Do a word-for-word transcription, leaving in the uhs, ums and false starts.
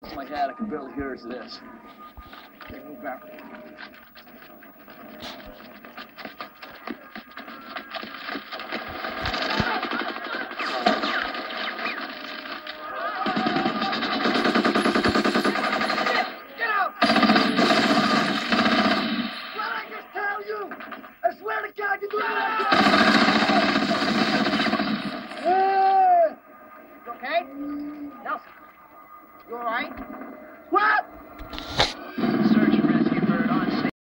My head, I can barely hear as it is. Okay, move back. Okay? Nelson, you all right? What?